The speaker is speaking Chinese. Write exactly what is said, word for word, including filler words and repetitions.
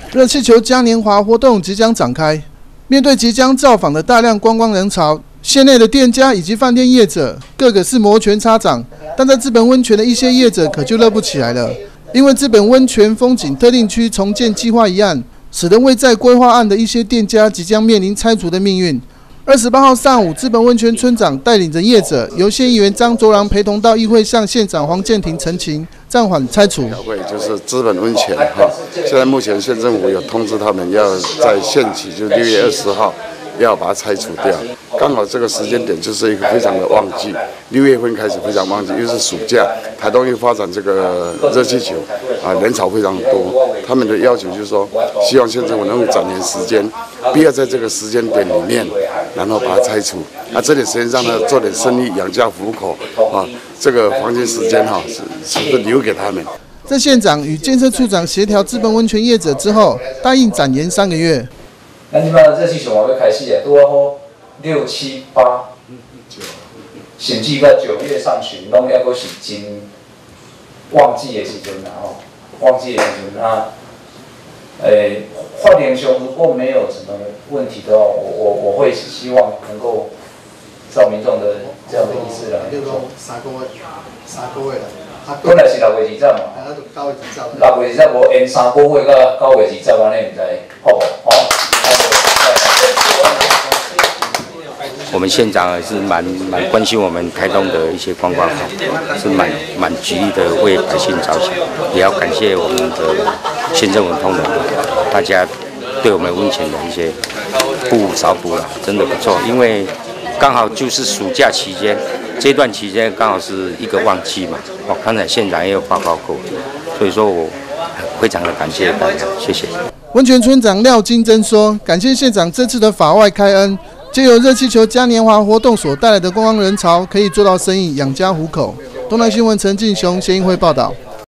热气球嘉年华活动即将展开，面对即将造访的大量观光人潮，县内的店家以及饭店业者个个是摩拳擦掌，但在资本温泉的一些业者可就热不起来了，因为资本温泉风景特定区重建计划一案，使得未在规划案的一些店家即将面临拆除的命运。二十八号上午，资本温泉村长带领着业者，由县议员张卓郎陪同到议会向县长黄建庭陈情，暂缓拆除。 会就是资本温泉哈，现在目前县政府有通知他们要在限期，就是六月二十号要把它拆除掉。刚好这个时间点就是一个非常的旺季，六月份开始非常旺季，又是暑假，台东又发展这个热气球，啊，人潮非常多。他们的要求就是说，希望县政府能够展延时间，不要在这个时间点里面，然后把它拆除。啊，这点时间让他做点生意，养家糊口啊。这个黄金时间哈，是是不是留给他们？ 在县长与建设处长协调资本温泉业者之后，答应展延三个月。 咱即摆热气球嘛要开始诶，拄啊好六七八，甚至到九月上旬，拢还阁是真旺季诶时阵啦吼，旺季诶时阵啊，诶，发电上如果没有什么问题的话，我我我会希望能够照民众的这样的意思来做。 三个月，三个月啦。 本来是六月二十嘛，六月二十无延三个月到九月二十安尼，唔知好无？吼。 我们县长也是蛮蛮关心我们台东的一些观光行，是蛮蛮极力的为百姓着想，也要感谢我们的县政文通人，大家对我们温泉的一些补少补了，真的不错。因为刚好就是暑假期间，这段期间刚好是一个旺季嘛。哦，刚才县长也有报告过，所以说我非常的感谢大家，谢谢。 温泉村长廖金珍说：“感谢县长这次的法外开恩。”借由热气球嘉年华活动所带来的观光人潮，可以做到生意，养家糊口。东南新闻陈进雄、协议会报道。